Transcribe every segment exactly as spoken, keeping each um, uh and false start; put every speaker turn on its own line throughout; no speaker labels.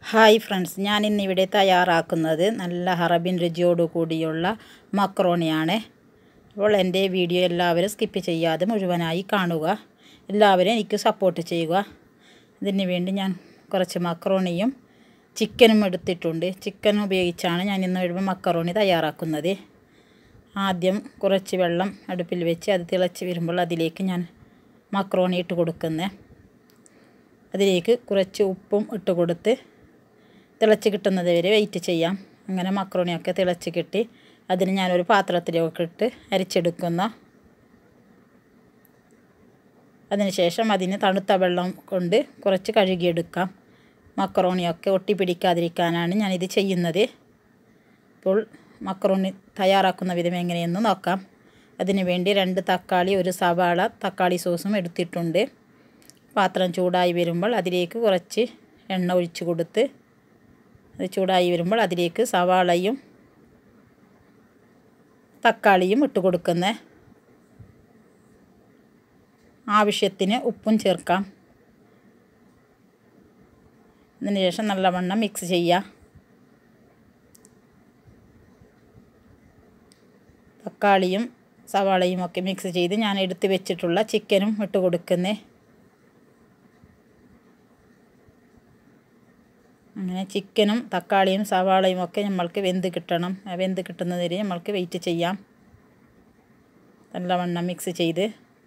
Hi friends, ഞാൻ ഇന്നിവിടെ തയ്യാറാക്കുന്നത് നല്ല അറബിൻ രുചിയോടു കൂടിയുള്ള മക്രോണിയാണ്. അപ്പോൾ എൻ്റെ വീഡിയോ എല്ലാവരും സ്കിപ്പ് ചെയ്യാതെ മുഴുവനായി കാണുക. എല്ലാവരും എനിക്ക് സപ്പോർട്ട് ചെയ്യുക. ഇതിന് വേണ്ടി ഞാൻ കുറച്ച് മക്രോണിയും ചിക്കനും എടുത്തിട്ടുണ്ട്. ചിക്കൻ ഉപയോഗിച്ചാണ് ഞാൻ ഇന്ന് മക്രോണി തയ്യാറാക്കുന്നത്. ആദ്യം കുറച്ച് വെള്ളം അടുപ്പിൽ വെച്ച് അത് തിളച്ച് വരുമ്പോൾ അതിലേക്ക് ഞാൻ മക്രോണി ഇട്ട് കൊടുക്കുന്നത്. അതിലേക്ക് കുറച്ച് ഉപ്പും ഇട്ട് കൊടുത്ത് തിളച്ച് കിട്ടുന്നത് വരെ വെയിറ്റ് ചെയ്യാം. അങ്ങനെ മക്രോണിയൊക്കെ തിളച്ച് കിട്ടി അതിന് ഞാനൊരു പാത്രത്തിലേക്ക് ഇട്ട് അരിച്ചെടുക്കുന്നു. അതിനുശേഷം അതിന് തണുത്ത വെള്ളം കൊണ്ട് കുറച്ച് കഴുകിയെടുക്കാം. മക്രോണിയൊക്കെ ഒട്ടിപ്പിടിക്കാതിരിക്കാനാണ് ഞാനിത് ചെയ്യുന്നത്. ഇപ്പോൾ മക്രോണി തയ്യാറാക്കുന്ന വിധം എങ്ങനെയെന്ന് നോക്കാം. അതിനു വേണ്ടി രണ്ട് തക്കാളി, ഒരു സവാള, തക്കാളി സോസും എടുത്തിട്ടുണ്ട്. പാത്രം ചൂടായി വരുമ്പോൾ അതിലേക്ക് കുറച്ച് എണ്ണ ഒഴിച്ച് കൊടുത്ത് അത് ചൂടായി വരുമ്പോൾ അതിലേക്ക് സവാളയും തക്കാളിയും ഇട്ട് കൊടുക്കുന്ന ആവശ്യത്തിന് ഉപ്പും ചേർക്കാം. അതിന് ശേഷം നല്ലവണ്ണം മിക്സ് ചെയ്യുക. തക്കാളിയും സവാളയും ഒക്കെ മിക്സ് ചെയ്ത് ഞാൻ എടുത്ത് വെച്ചിട്ടുള്ള ചിക്കനും ഇട്ട് കൊടുക്കുന്നത്. അങ്ങനെ ചിക്കനും തക്കാളിയും സവാളയും ഒക്കെ നമ്മൾക്ക് വെന്ത് കിട്ടണം. വെന്ത് കിട്ടുന്നത് വരെ നമ്മൾക്ക് വെയിറ്റ് ചെയ്യാം. നല്ലവണ്ണം മിക്സ് ചെയ്ത്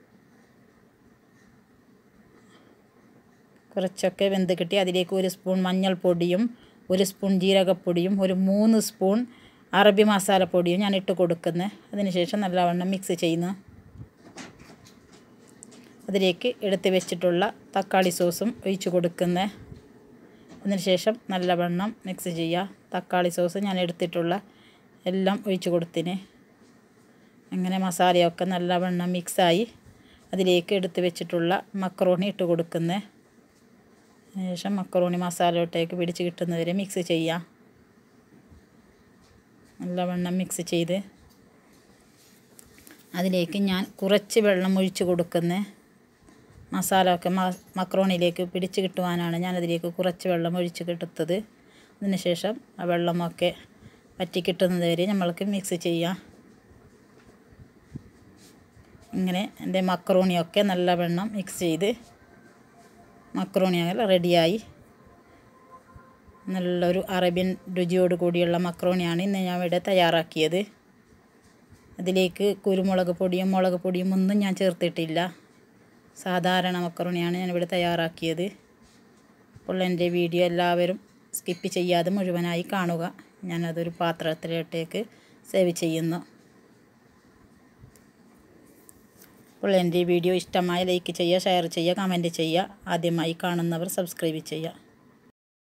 കുറച്ചൊക്കെ വെന്ത് കിട്ടി അതിലേക്ക് ഒരു സ്പൂൺ മഞ്ഞൾപ്പൊടിയും ഒരു സ്പൂൺ ജീരകപ്പൊടിയും ഒരു മൂന്ന് സ്പൂൺ അറബി മസാലപ്പൊടിയും ഞാൻ ഇട്ട് കൊടുക്കുന്നത്. അതിനുശേഷം നല്ലവണ്ണം മിക്സ് ചെയ്യുന്നു. അതിലേക്ക് എടുത്ത് വെച്ചിട്ടുള്ള തക്കാളി സോസും ഒഴിച്ച് കൊടുക്കുന്നത്. അതിനുശേഷം നല്ലവണ്ണം മിക്സ് ചെയ്യുക. തക്കാളി സോസ് ഞാൻ എടുത്തിട്ടുള്ള എല്ലാം ഒഴിച്ച് കൊടുത്തിന്. അങ്ങനെ മസാലയൊക്കെ നല്ലവണ്ണം മിക്സായി അതിലേക്ക് എടുത്ത് വെച്ചിട്ടുള്ള മക്രോണി ഇട്ട് കൊടുക്കുന്നത്. അതിനുശേഷം മക്രോണി മസാലയോട്ടേക്ക് പിടിച്ച് കിട്ടുന്നവരെ മിക്സ് ചെയ്യുക. നല്ലവണ്ണം മിക്സ് ചെയ്ത് അതിലേക്ക് ഞാൻ കുറച്ച് വെള്ളം ഒഴിച്ച് കൊടുക്കുന്നത്. മസാല ഒക്കെ മക്രോണിയിലേക്ക് പിടിച്ച് കിട്ടുവാനാണ് ഞാനതിലേക്ക് കുറച്ച് വെള്ളം ഒഴിച്ച് കിട്ടുന്നത്. അതിനുശേഷം ആ വെള്ളമൊക്കെ വറ്റി കിട്ടുന്നത് വരെ നമ്മൾക്ക് മിക്സ് ചെയ്യാം. ഇങ്ങനെ എൻ്റെ മക്രോണിയൊക്കെ നല്ലവണ്ണം മിക്സ് ചെയ്ത് മക്രോണിയൊക്കെ റെഡിയായി. നല്ലൊരു അറേബ്യൻ രുചിയോട് കൂടിയുള്ള മക്രോണിയാണ് ഇന്ന് ഞാൻ ഇവിടെ തയ്യാറാക്കിയത്. അതിലേക്ക് കുരുമുളക് പൊടിയും മുളക് പൊടിയും ഒന്നും ഞാൻ ചേർത്തിട്ടില്ല. സാധാരണ മക്രോണിയാണ് ഞാനിവിടെ തയ്യാറാക്കിയത്. അപ്പോൾ എൻ്റെ വീഡിയോ എല്ലാവരും സ്കിപ്പ് ചെയ്യാതെ മുഴുവനായി കാണുക. ഞാനതൊരു പാത്രത്തിലോട്ടേക്ക് സേവ് ചെയ്യുന്നു. അപ്പോൾ എൻ്റെ വീഡിയോ ഇഷ്ടമായ ലൈക്ക് ചെയ്യുക, ഷെയർ ചെയ്യുക, കമൻറ്റ് ചെയ്യുക. ആദ്യമായി കാണുന്നവർ സബ്സ്ക്രൈബ് ചെയ്യുക.